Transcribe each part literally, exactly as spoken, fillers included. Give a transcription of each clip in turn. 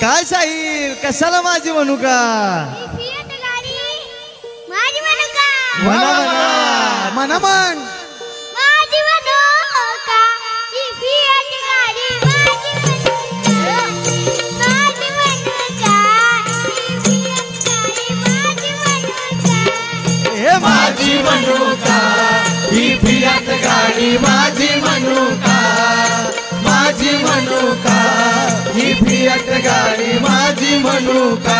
काय शाहीर कशाला माझी म्हणू का म्हणा म्हणा म्हणा म्हण हे माझी म्हणू का ही फियात गाडी माझी म्हणू का माझी म्हणू का ही फियात गाडी माझी म्हणू का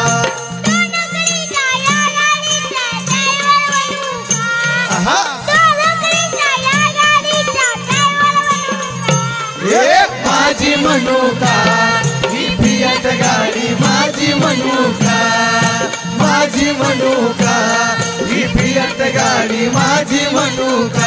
माझी म्हणू का ही फियात गाडी माझी म्हणू का माझी म्हणू का ही फियात गाडी माझी म्हणू का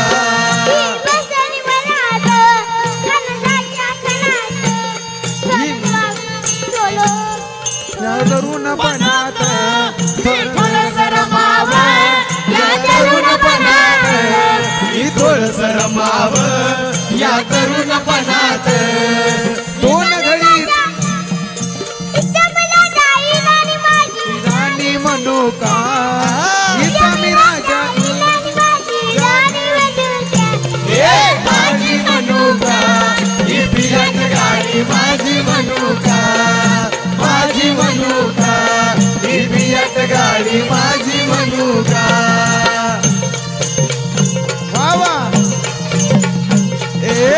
तरुणपणात थोडंस रमावं या तरुणपणात ही थोडंस रमावं या तरुणपणात दोन घडी राणी म्हणू का हिचा मी राजा माझी म्हणू का ही फियात गाडी माझी म्हणू का माझी म्हणू का ही फियात गाडी माझी म्हणू का वा वा ए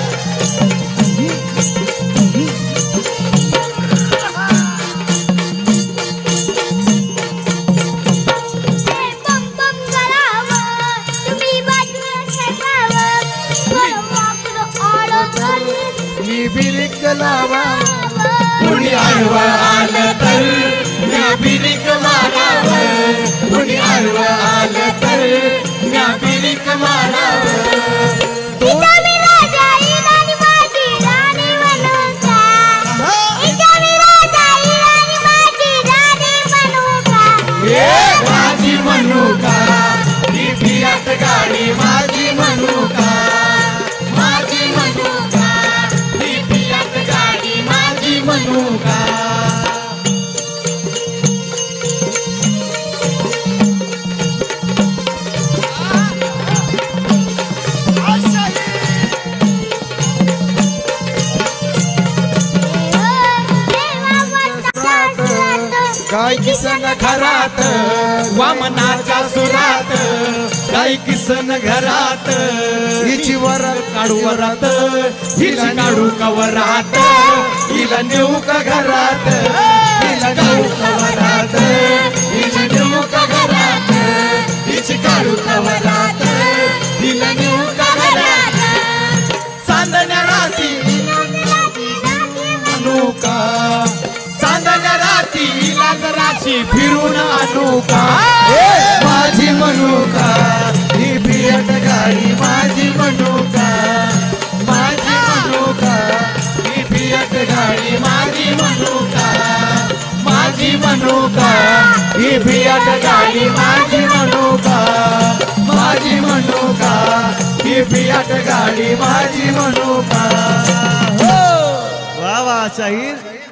मी बिरिक लावा कुणी आडवं आलं तर म्या बिरिक मारावं कुणी आडवं आलं तर म्या बिरिक मारावं माझी म्हणू का ही फियात गाडी माझी म्हणू का माझी म्हणू का ही फियात गाडी माझी म्हणू का गायकी किसन घरात वामनाच्या सुरात गाय किसन घरात हिची वर काढू वरात हिला काढू कवरात हिला नेऊ का घरात हिला नेऊ का वरात हिला नेऊ का घरात हिची काढू कवरात हिला नेऊ का घरात चांदण्या राती म्हणू का चांदण्या राती हिला जराशी फिरून आणू का माझी म्हणू का ही फियात गाडी माझी म्हणू का माझी म्हणू का ही फियात गाडी माझी म्हणू का माझी म्हणू का ही फियात गाडी माझी म्हणू का माझी म्हणू का ही फियात गाडी माझी म्हणू का. वाह वाह शाहीर.